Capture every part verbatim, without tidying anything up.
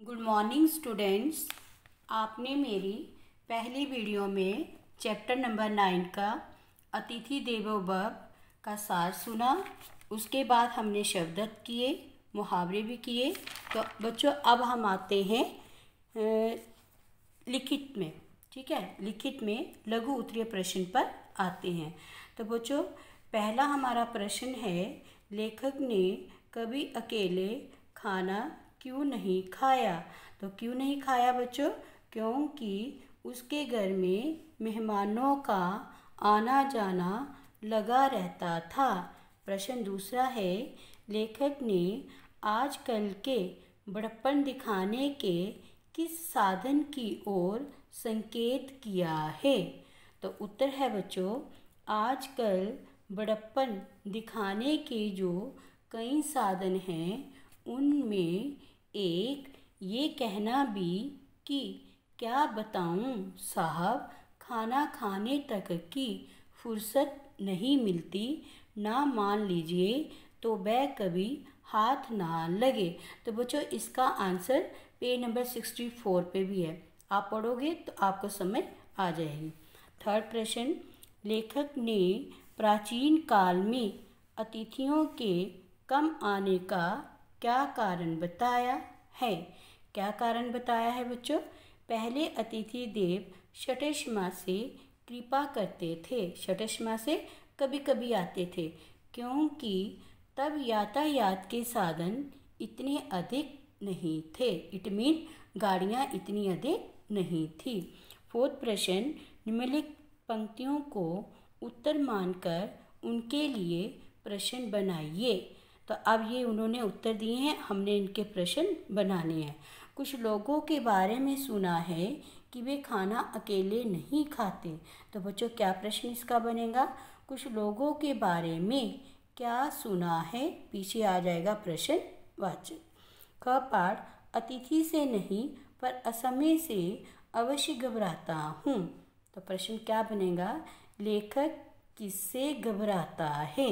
Good morning students. आपने मेरी पहली वीडियो में चैप्टर नंबर नाइन का अतिथि देवो भव का सार सुना। उसके बाद हमने शब्दार्थ किए, मुहावरे भी किए। तो बच्चों अब हम आते हैं लिखित में। ठीक है, लिखित में लघु उत्तरीय प्रश्न पर आते हैं। तो बच्चों पहला हमारा प्रश्न है, लेखक ने कभी अकेले खाना क्यों नहीं खाया। तो क्यों नहीं खाया बच्चों? क्योंकि उसके घर में मेहमानों का आना जाना लगा रहता था। प्रश्न दूसरा है, लेखक ने आजकल के बड़प्पन दिखाने के किस साधन की ओर संकेत किया है। तो उत्तर है बच्चों, आजकल बड़प्पन दिखाने के जो कई साधन हैं उनमें एक ये कहना भी कि क्या बताऊं साहब, खाना खाने तक की फुर्सत नहीं मिलती, ना मान लीजिए तो वह कभी हाथ ना लगे। तो बच्चों इसका answer page number sixty four पे भी है, आप पढ़ोगे तो आपको समझ आ जाएगी। थर्ड प्रश्न, लेखक ने प्राचीन काल में अतिथियों के कम आने का क्या कारण बताया है। क्या कारण बताया है बच्चों? पहले अतिथि देव षष्ठमा से कृपा करते थे, षष्ठमा से कभी कभी आते थे, क्योंकि तब यातायात के साधन इतने अधिक नहीं थे। इट मीन गाड़ियाँ इतनी अधिक नहीं थी। फोर्थ प्रश्न, निम्नलिखित पंक्तियों को उत्तर मानकर उनके लिए प्रश्न बनाइए। तो अब ये उन्होंने उत्तर दिए हैं, हमने इनके प्रश्न बनाने हैं। कुछ लोगों के बारे में सुना है कि वे खाना अकेले नहीं खाते। तो बच्चों क्या प्रश्न इसका बनेगा? कुछ लोगों के बारे में क्या सुना है, पीछे आ जाएगा प्रश्न वाचक। क पाठ, अतिथि से नहीं पर असमय से अवश्य घबराता हूँ। तो प्रश्न क्या बनेगा? लेखक किससे घबराता है।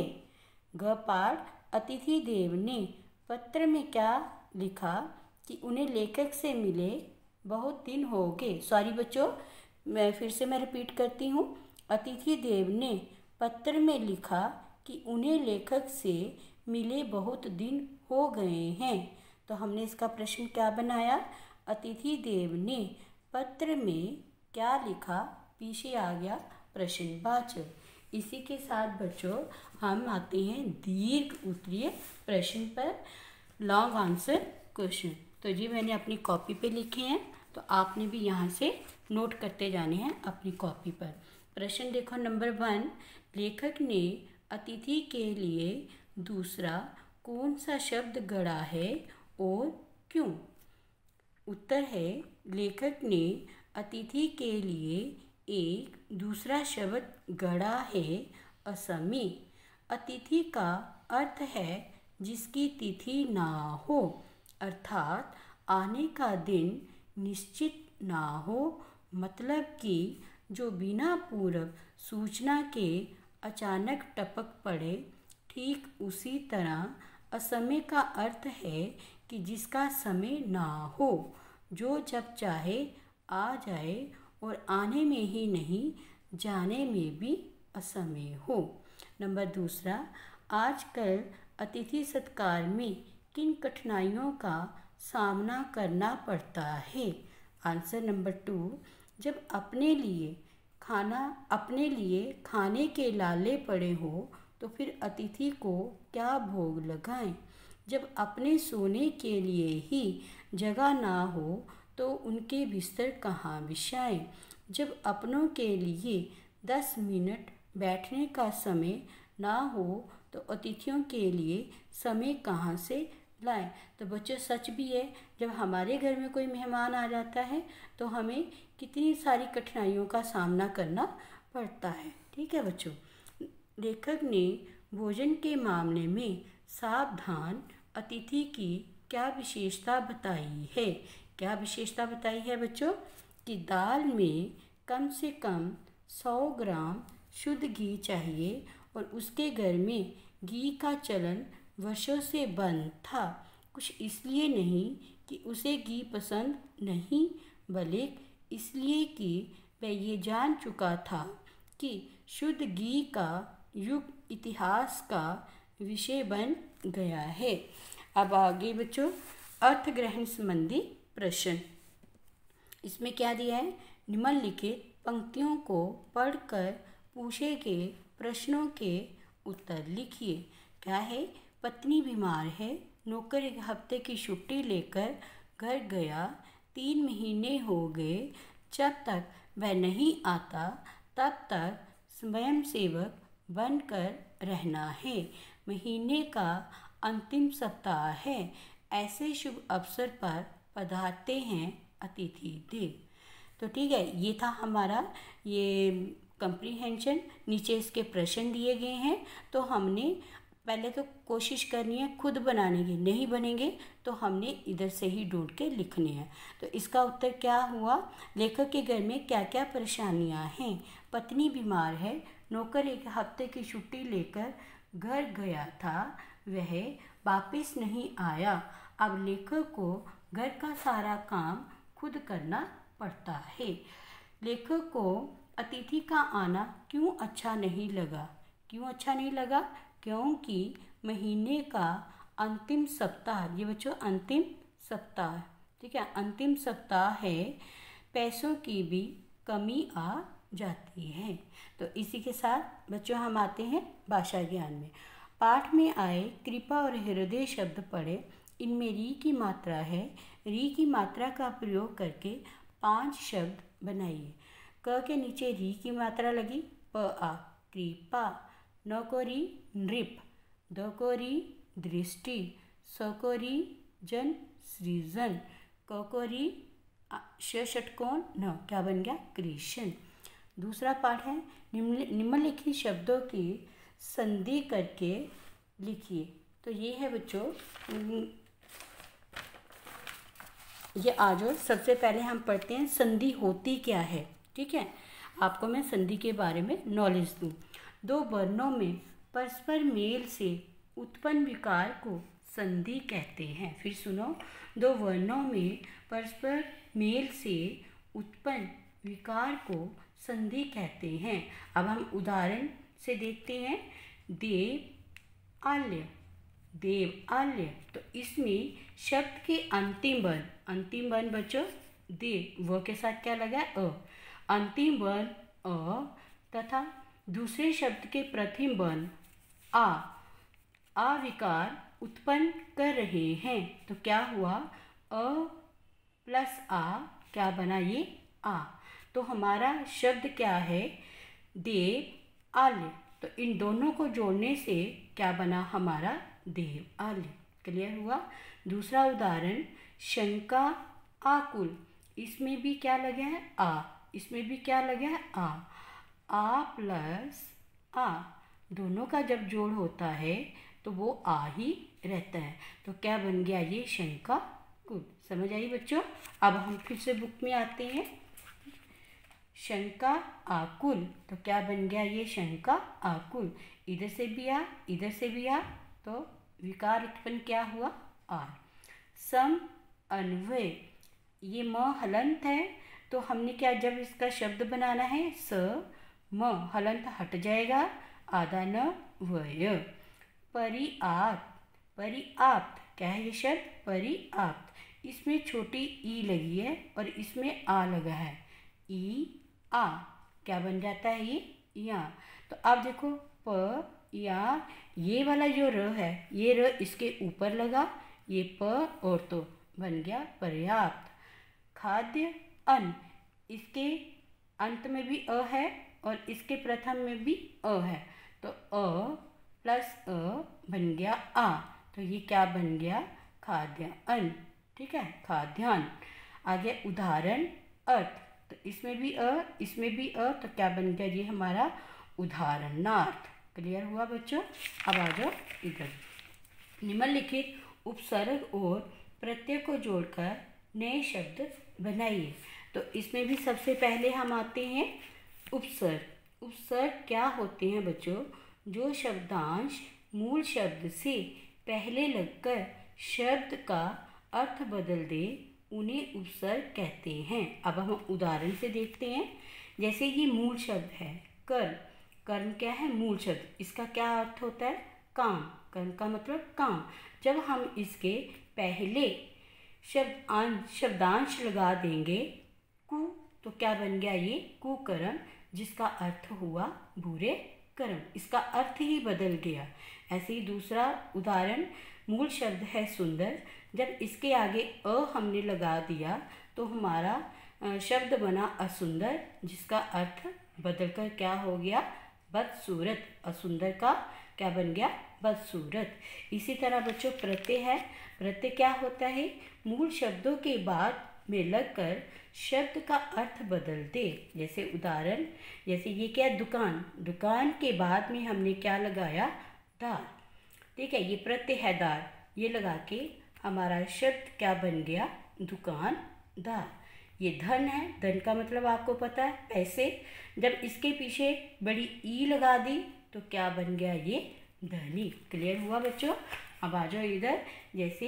ग पाठ, अतिथि देव ने पत्र में क्या लिखा कि उन्हें लेखक से मिले बहुत दिन हो गए। सॉरी बच्चों, मैं फिर से मैं रिपीट करती हूँ। अतिथि देव ने पत्र में लिखा कि उन्हें लेखक से मिले बहुत दिन हो गए हैं। तो हमने इसका प्रश्न क्या बनाया? अतिथि देव ने पत्र में क्या लिखा, पीछे आ गया प्रश्नवाचक। इसी के साथ बच्चों हम आते हैं दीर्घ उत्तरीय प्रश्न पर, लॉन्ग आंसर क्वेश्चन। तो जी मैंने अपनी कॉपी पे लिखे हैं, तो आपने भी यहाँ से नोट करते जाने हैं अपनी कॉपी पर। प्रश्न देखो नंबर वन, लेखक ने अतिथि के लिए दूसरा कौन सा शब्द गढ़ा है और क्यों। उत्तर है, लेखक ने अतिथि के लिए एक दूसरा शब्द गढ़ा है, असमय। अतिथि का अर्थ है जिसकी तिथि ना हो, अर्थात आने का दिन निश्चित ना हो, मतलब कि जो बिना पूर्व सूचना के अचानक टपक पड़े। ठीक उसी तरह असमय का अर्थ है कि जिसका समय ना हो, जो जब चाहे आ जाए और आने में ही नहीं जाने में भी असमय हो। नंबर दूसरा, आजकल अतिथि सत्कार में किन कठिनाइयों का सामना करना पड़ता है। आंसर नंबर टू, जब अपने लिए खाना अपने लिए खाने के लाले पड़े हो तो फिर अतिथि को क्या भोग लगाएं। जब अपने सोने के लिए ही जगह ना हो तो उनके बिस्तर कहाँ बिछाएं। जब अपनों के लिए दस मिनट बैठने का समय ना हो तो अतिथियों के लिए समय कहाँ से लाएं। तो बच्चों सच भी है, जब हमारे घर में कोई मेहमान आ जाता है तो हमें कितनी सारी कठिनाइयों का सामना करना पड़ता है। ठीक है बच्चों, लेखक ने भोजन के मामले में सावधान अतिथि की क्या विशेषता बताई है। क्या विशेषता बताई है बच्चों? कि दाल में कम से कम सौ ग्राम शुद्ध घी चाहिए और उसके घर में घी का चलन वर्षों से बंद था। कुछ इसलिए नहीं कि उसे घी पसंद नहीं, बल्कि इसलिए कि वह ये जान चुका था कि शुद्ध घी का युग इतिहास का विषय बन गया है। अब आगे बच्चों अर्थग्रहण संबंधी प्रश्न। इसमें क्या दिया है, निम्नलिखित पंक्तियों को पढ़कर पूछे गए प्रश्नों के उत्तर लिखिए। क्या है, पत्नी बीमार है, नौकर एक हफ्ते की छुट्टी लेकर घर गया, तीन महीने हो गए, जब तक वह नहीं आता तब तक स्वयंसेवक बनकर रहना है, महीने का अंतिम सप्ताह है, ऐसे शुभ अवसर पर पधारते हैं अतिथि देव। तो ठीक है, ये था हमारा ये कंप्रीहेंशन। नीचे इसके प्रश्न दिए गए हैं, तो हमने पहले तो कोशिश करनी है खुद बनाने की, नहीं बनेंगे तो हमने इधर से ही ढूंढ के लिखने हैं। तो इसका उत्तर क्या हुआ, लेखक के घर में क्या क्या परेशानियां हैं। पत्नी बीमार है, नौकर एक हफ्ते की छुट्टी लेकर घर गया था, वह वापस नहीं आया। अब लेखक को घर का सारा काम खुद करना पड़ता है। लेखक को अतिथि का आना क्यों अच्छा नहीं लगा। क्यों अच्छा नहीं लगा, क्योंकि महीने का अंतिम सप्ताह, ये बच्चों अंतिम सप्ताह, ठीक है, अंतिम सप्ताह है, पैसों की भी कमी आ जाती है। तो इसी के साथ बच्चों हम आते हैं भाषा ज्ञान में। पाठ में आए कृपा और हृदय शब्द पढ़े, इनमें री की मात्रा है, री की मात्रा का प्रयोग करके पांच शब्द बनाइए। क के नीचे री की मात्रा लगी, प आ कृपा, न को री नृप, द को री दृष्टि, स को री जन सृजन, क को री श षटकोण न, क्या बन गया कृष्ण। दूसरा पाठ है निम्नलिखित शब्दों की संधि करके लिखिए। तो ये है बच्चों, ये आज और सबसे पहले हम पढ़ते हैं संधि होती क्या है। ठीक है, आपको मैं संधि के बारे में नॉलेज दूँ। दो वर्णों में परस्पर मेल से उत्पन्न विकार को संधि कहते हैं। फिर सुनो, दो वर्णों में परस्पर मेल से उत्पन्न विकार को संधि कहते हैं। अब हम उदाहरण से देखते हैं। देव आल्य, देव आल्य, तो इसमें शब्द के अंतिम वर्ण, अंतिम वर्ण बच्चों देव, व के साथ क्या लगा अ, अंतिम वर्ण अ तथा दूसरे शब्द के प्रथम वर्ण आ, आ विकार उत्पन्न कर रहे हैं। तो क्या हुआ, अ प्लस आ क्या बना, ये आ। तो हमारा शब्द क्या है, देव आल्य। तो इन दोनों को जोड़ने से क्या बना हमारा, देव आल्य। क्लियर हुआ। दूसरा उदाहरण, शंका आकुल, इसमें भी क्या लगा है आ, इसमें भी क्या लगा है आ, आ प्लस आ, दोनों का जब जोड़ होता है तो वो आ ही रहता है। तो क्या बन गया, ये शंका कुल। समझ आई बच्चों। अब हम फिर से बुक में आते हैं। शंका आकुल, तो क्या बन गया, ये शंका आकुल। इधर से भी आ, इधर से भी आ, तो विकार उत्पन्न क्या हुआ, आ। सम अन्वय, ये म हलंत है, तो हमने क्या, जब इसका शब्द बनाना है स म, हलंत हट जाएगा, आधा न वय। परिआप्त, परिआप्त क्या है ये शब्द, परिआप्त, इसमें छोटी ई लगी है और इसमें आ लगा है, ई आ, क्या बन जाता है ये या। तो अब देखो प या, ये वाला जो र है, ये र इसके ऊपर लगा, ये प और तो बन गया पर्याप्त। खाद्य अन्न, इसके अंत में भी अ है और इसके प्रथम में भी अ है, तो अ प्लस अ बन गया आ, तो ये क्या बन गया, खाद्य अन्न। ठीक है, खाद्यान्न। आगे उदाहरण अर्थ, तो इसमें भी अ, इसमें भी अ, तो क्या बन गया, ये हमारा उदाहरणार्थ। क्लियर हुआ बच्चों। अब आ जाओ इधर। निम्नलिखित उपसर्ग और प्रत्यय को जोड़कर नए शब्द बनाइए। तो इसमें भी सबसे पहले हम आते हैं उपसर्ग। उपसर्ग क्या होते हैं बच्चों, जो शब्दांश मूल शब्द से पहले लगकर शब्द का अर्थ बदल दे उन्हें उपसर्ग कहते हैं। अब हम उदाहरण से देखते हैं। जैसे ये मूल शब्द है कर्म। कर्म क्या है? मूल शब्द। इसका क्या अर्थ होता है? काम। कर्म का मतलब काम। जब हम इसके पहले शब्द शब्दांश लगा देंगे कु, तो क्या बन गया? ये कुकर्म, जिसका अर्थ हुआ बुरे कर्म। इसका अर्थ ही बदल गया। ऐसे ही दूसरा उदाहरण, मूल शब्द है सुंदर। जब इसके आगे अ हमने लगा दिया तो हमारा शब्द बना असुंदर, जिसका अर्थ बदलकर क्या हो गया? बदसूरत। असुंदर का क्या बन गया? बदसूरत। इसी तरह बच्चों प्रत्यय है। प्रत्यय क्या होता है? मूल शब्दों के बाद में लगकर शब्द का अर्थ बदल दे। जैसे उदाहरण, जैसे ये क्या? दुकान। दुकान के बाद में हमने क्या लगाया? दार। ठीक है, ये प्रत्यय है दार। ये लगा के हमारा शब्द क्या बन गया? दुकानदार। ये धन है। धन का मतलब आपको पता है पैसे। जब इसके पीछे बड़ी ई लगा दी तो क्या बन गया? ये धनी। क्लियर हुआ बच्चों? अब आ जाओ इधर। जैसे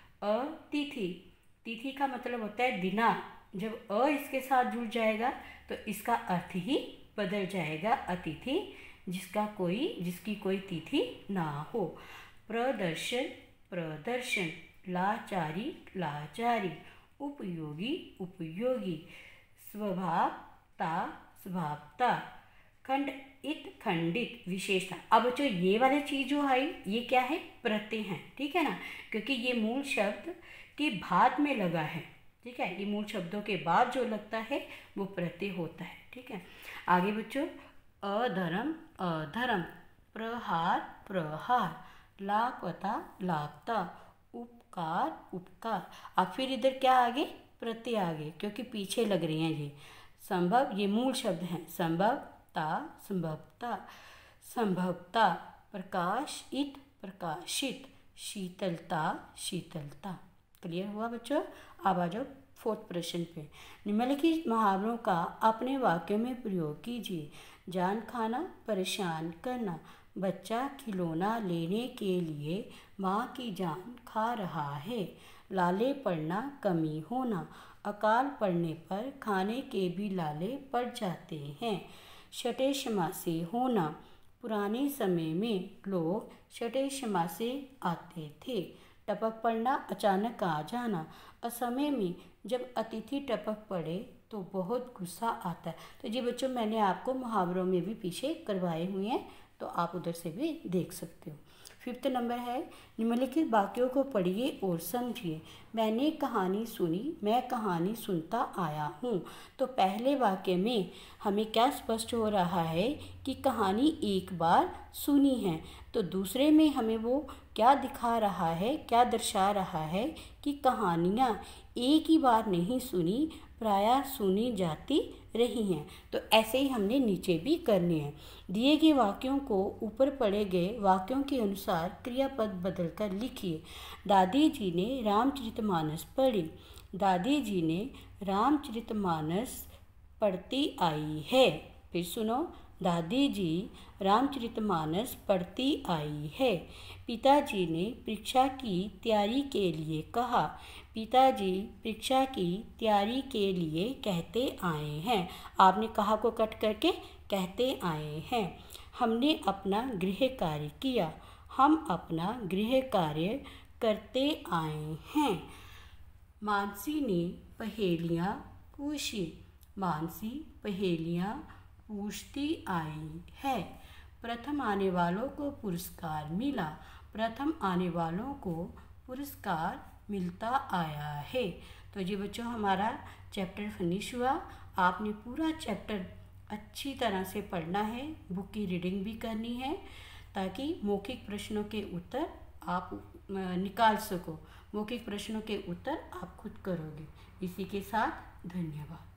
अतिथि। तिथि का मतलब होता है दिनार। जब अ इसके साथ जुड़ जाएगा तो इसका अर्थ ही बदल जाएगा। अतिथि, जिसका कोई जिसकी कोई तिथि ना हो। प्रदर्शन, प्रदर्शन। लाचारी, लाचारी। उपयोगी, उपयोगी। स्वभावता, स्वभावता। खंडित, खंडित। विशेषता। अब बच्चों ये वाली चीज जो आई ये क्या है? प्रत्यय है। ठीक है ना, क्योंकि ये मूल शब्द के बाद में लगा है। ठीक है, ये मूल शब्दों के बाद जो लगता है वो प्रत्यय होता है। ठीक है, आगे बच्चों, अधर्म, अधर्म। प्रहार, प्रहार। लापता, लापता। उपकार, उपकार। अब फिर इधर क्या आगे? प्रत्यय आगे, क्योंकि पीछे लग रही हैं ये। संभव, ये मूल शब्द हैं। संभवता, संभवता। संभवता। प्रकाशित, प्रकाशित। शीतलता, शीतलता। क्लियर हुआ बच्चों? अब आ जाओ फोर्थ प्रश्न पे। निम्नलिखित मुहावरों का अपने वाक्यों में प्रयोग कीजिए। जान खाना, परेशान करना। बच्चा खिलौना लेने के लिए माँ की जान खा रहा है। लाले पड़ना, कमी होना। अकाल पड़ने पर खाने के भी लाले पड़ जाते हैं। छठे समासे होना। पुराने समय में लोग छठे समासे आते थे। टपक पड़ना, अचानक आ जाना। असमय में जब अतिथि टपक पड़े तो बहुत गुस्सा आता है। तो जी बच्चों मैंने आपको मुहावरों में भी पीछे करवाए हुए हैं, तो आप उधर से भी देख सकते हो। फिफ्थ नंबर है, निम्नलिखित वाक्यों को पढ़िए और समझिए। मैंने कहानी सुनी, मैं कहानी सुनता आया हूँ। तो पहले वाक्य में हमें क्या स्पष्ट हो रहा है कि कहानी एक बार सुनी है। तो दूसरे में हमें वो क्या दिखा रहा है, क्या दर्शा रहा है कि कहानियाँ एक ही बार नहीं सुनी, प्रायः सुनी जाती रही हैं। तो ऐसे ही हमने नीचे भी करने हैं। दिए गए वाक्यों को ऊपर पढ़े गए वाक्यों के अनुसार क्रियापद बदलकर लिखिए। दादी जी ने रामचरितमानस पढ़ी। दादी जी ने रामचरितमानस पढ़ती आई है। फिर सुनो, दादी जी रामचरितमानस पढ़ती आई है। पिताजी ने परीक्षा की तैयारी के लिए कहा। पिताजी परीक्षा की तैयारी के लिए कहते आए हैं। आपने कहा को कट करके कहते आए हैं। हमने अपना गृह कार्य किया। हम अपना गृह कार्य करते आए हैं। मानसी ने पहेलियाँ पूछी। मानसी पहेलियाँ पूछती आई है। प्रथम आने वालों को पुरस्कार मिला। प्रथम आने वालों को पुरस्कार मिलता आया है। तो जी बच्चों हमारा चैप्टर फिनिश हुआ। आपने पूरा चैप्टर अच्छी तरह से पढ़ना है, बुक की रीडिंग भी करनी है, ताकि मौखिक प्रश्नों के उत्तर आप निकाल सको। मौखिक प्रश्नों के उत्तर आप खुद करोगे। इसी के साथ धन्यवाद।